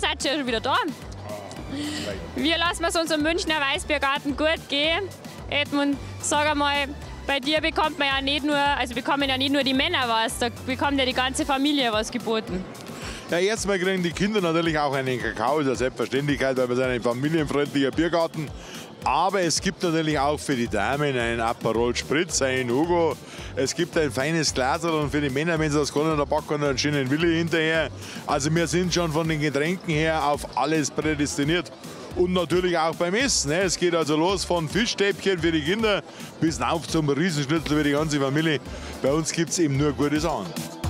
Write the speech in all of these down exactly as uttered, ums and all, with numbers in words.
seid ihr ja schon wieder da. Wir lassen es uns im Münchner Weißbiergarten gut gehen. Edmund, sag einmal, bei dir bekommt man ja nicht nur, also bekommen ja nicht nur die Männer was, da bekommt ja die ganze Familie was geboten. Ja, erstmal kriegen die Kinder natürlich auch einen Kakao, das ist eine Selbstverständlichkeit, weil wir sind ein familienfreundlicher Biergarten. Aber es gibt natürlich auch für die Damen einen Aperol Spritz, einen Hugo. Es gibt ein feines Glas und für die Männer, wenn sie das können, da packen wir einen schönen Willi hinterher. Also wir sind schon von den Getränken her auf alles prädestiniert. Und natürlich auch beim Essen. Es geht also los von Fischstäbchen für die Kinder bis auf zum Riesenschnitzel für die ganze Familie. Bei uns gibt es eben nur gute Sachen.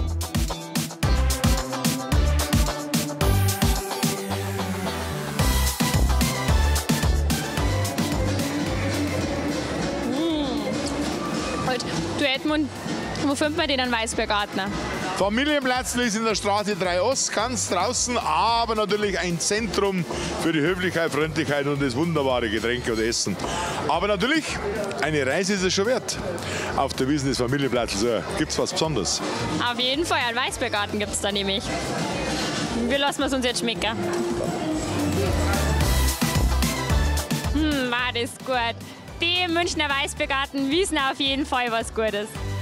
Du Edmund, wo findet man den Weißbiergarten? Familienplatz ist in der Straße drei Ost, ganz draußen, aber natürlich ein Zentrum für die Höflichkeit, Freundlichkeit und das wunderbare Getränke und Essen. Aber natürlich, eine Reise ist es schon wert. Auf der Wiesn des Familienplatzes so, gibt es was Besonderes. Auf jeden Fall, einen Weißbiergarten gibt es da nämlich. Wir lassen es uns jetzt schmecken. Hm, war das gut. Die Münchner Weißbiergarten wissen auf jeden Fall was Gutes.